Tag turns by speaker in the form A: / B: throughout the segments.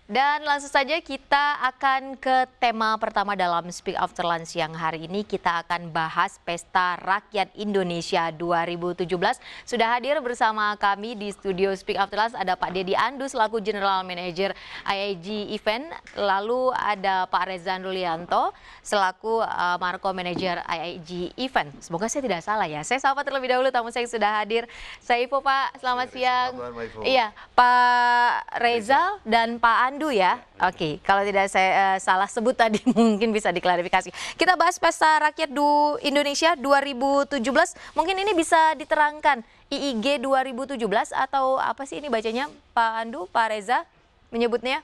A: Dan langsung saja kita akan ke tema pertama dalam Speak After Lunch siang hari ini. Kita akan bahas Pesta Rakyat Indonesia 2017. Sudah hadir bersama kami di studio Speak After Lunch ada Pak Dedi Andu selaku General Manager IAG Event. Lalu ada Pak Reza Nulianto selaku Marco Manager IAG Event. Semoga saya tidak salah ya. Saya sapa terlebih dahulu tamu saya yang sudah hadir. Saya Ivo, Pak. Selamat siang. Iya, Pak Reza dan Pak Andu ya. Oke, kalau tidak saya salah sebut tadi mungkin bisa diklarifikasi. Kita bahas Pesta Rakyat Indonesia 2017. Mungkin ini bisa diterangkan IIG 2017 atau apa sih ini bacanya Pak Andu, Pak Reza menyebutnya?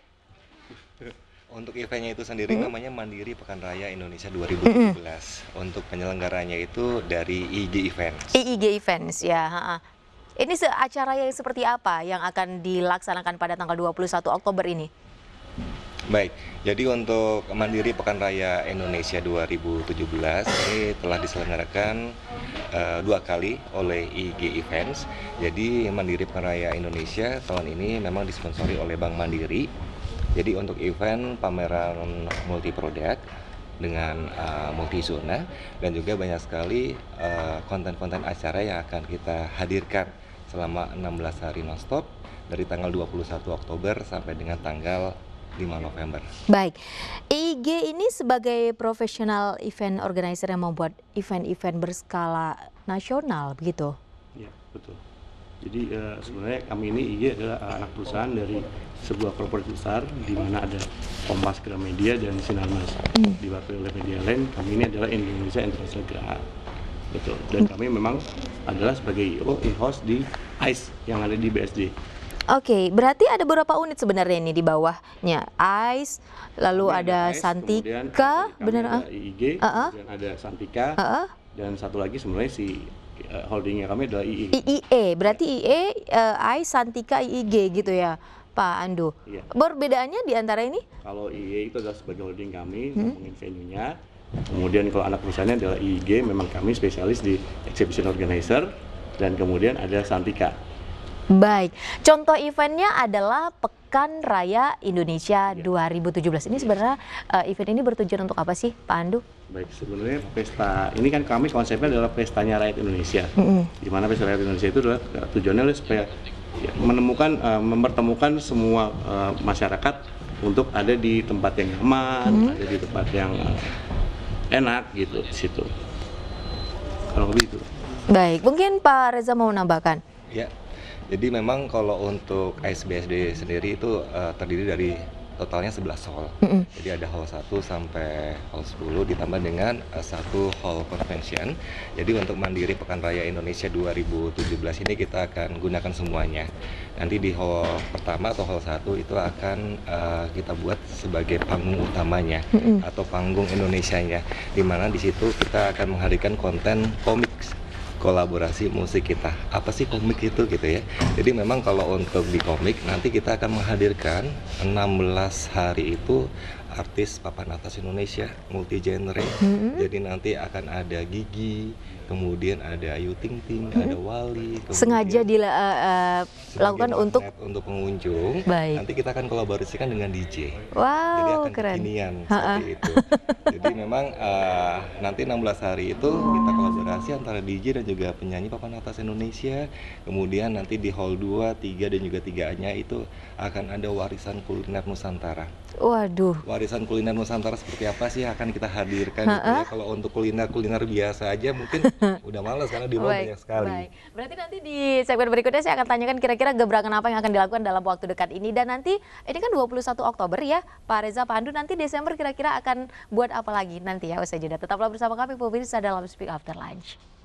B: Untuk eventnya itu sendiri namanya Mandiri Pekan Raya Indonesia 2017. Untuk penyelenggaranya itu dari IIG Events.
A: IIG Events ya. Ini acara yang seperti apa yang akan dilaksanakan pada tanggal 21 Oktober ini?
B: Baik, jadi untuk Mandiri Pekan Raya Indonesia 2017 ini telah diselenggarakan 2 kali oleh IIG Events. Jadi Mandiri Pekan Raya Indonesia tahun ini memang disponsori oleh Bank Mandiri. Jadi untuk event pameran multi produk dengan multi zona dan juga banyak sekali konten-konten acara yang akan kita hadirkan selama 16 hari nonstop dari tanggal 21 Oktober sampai dengan tanggal 5 November.
A: Baik, IIG ini sebagai profesional event organizer yang membuat event-event berskala nasional, begitu?
C: Ya, betul. Jadi sebenarnya kami ini IIG adalah anak perusahaan dari sebuah korporasi besar di mana ada Kompas Gramedia dan Sinarmas. Diwakili oleh media lain, kami ini adalah Indonesia International Geraha. Betul. Dan kami memang adalah sebagai in-house di ICE yang ada di BSD.
A: Oke, berarti ada beberapa unit sebenarnya ini di bawahnya. ICE, lalu ada
C: ICE,
A: Santika, benar?
C: Ada IIG, kemudian ada Santika, dan satu lagi sebenarnya si holdingnya kami adalah IE.
A: IE, berarti IE, ICE, Santika, IIG gitu ya, Pak Andu.
C: Iya.
A: Perbedaannya di antara ini?
C: Kalau IE itu adalah sebagai holding kami, ngomongin venue-nya. Kemudian kalau anak perusahaannya adalah IIG, memang kami spesialis di exhibition organizer, dan kemudian ada Santika.
A: Baik, contoh eventnya adalah Pekan Raya Indonesia 2017. Ini sebenarnya event ini bertujuan untuk apa sih, Pak Andu?
C: Baik, sebenarnya pesta ini kan kami konsepnya adalah pestanya rakyat Indonesia. Di mana pesta rakyat Indonesia itu adalah tujuannya adalah supaya mempertemukan semua masyarakat untuk ada di tempat yang aman, ada di tempat yang enak gitu di situ. Kalau lebih itu.
A: Baik, mungkin Pak Reza mau menambahkan.
B: Ya. Jadi memang kalau untuk ICE-BSD sendiri itu terdiri dari totalnya 11 hall. Jadi ada hall 1 sampai hall 10 ditambah dengan 1 hall convention. Jadi untuk Mandiri Pekan Raya Indonesia 2017 ini kita akan gunakan semuanya. Nanti di hall pertama atau hall 1 itu akan kita buat sebagai panggung utamanya atau panggung Indonesianya. Di mana di situ kita akan menghadirkan konten komik kolaborasi musik kita. Apa sih komik itu gitu ya. Jadi memang kalau untuk di komik nanti kita akan menghadirkan 16 hari itu artis papan atas Indonesia multi genre. Jadi nanti akan ada Gigi, kemudian ada Ayu Ting Ting, ada Wali.
A: Sengaja dilakukan
B: untuk pengunjung.
A: Baik.
B: Nanti kita akan kolaborasikan dengan DJ.
A: Wow,
B: jadi akan
A: keren.
B: kekinian seperti itu. Jadi memang nanti 16 hari itu kita kolaborasi antara DJ dan juga penyanyi papan atas Indonesia. Kemudian nanti di hall 2, 3 dan juga 3-nya itu akan ada warisan kuliner Nusantara.
A: Waduh.
B: Warisan kuliner Nusantara seperti apa sih akan kita hadirkan gitu ya. Kalau untuk kuliner biasa aja mungkin udah males karena di mall banyak sekali.
A: Baik. Berarti nanti di segmen berikutnya saya akan tanyakan kira-kira gebrakan apa yang akan dilakukan dalam waktu dekat ini. Dan nanti ini kan 21 Oktober ya Pak Reza, Pak Andu, nanti Desember kira-kira akan buat apa lagi nanti ya usai jeda. Tetaplah bersama kami pemirsa dalam Speak After Lunch.